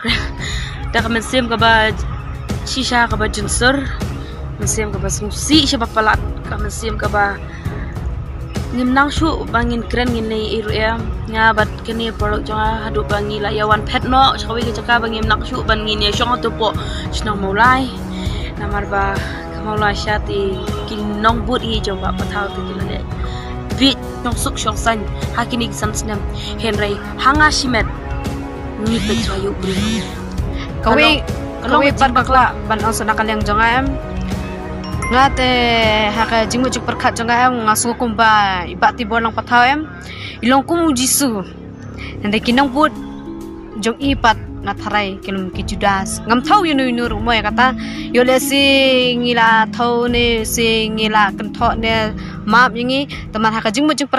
dak mesim ka ba shisha ka ba junsur mesim ka ba sungsi siya palat ka mesim ka ba ngimnang shu bangin kren ngin nei iru ya nga bat kini porok jonga hadu bangi la yawan petno chawi ke chaka bangim nak shu ban ngin ya shong to po shnong Mawlai namar ba Mawlai syati kin nong but hi jomba pathaw te kilale bit nong suk shong san hakini san snam henry hanga shimet ni pe chayu bri kawi ban bakla ban ang sana kalyang jonga em ngate haka jingmu juk perkhat jonga em ngasu kumba iba Teiborlang Pathaw em ilong kum jisu nande kinong but jong ipat ngatharai kelum ki judas ngam thau yunu rumoy kata yole sing ila thau ne sing ila kan tho ne map yingi teman haka jingmu juk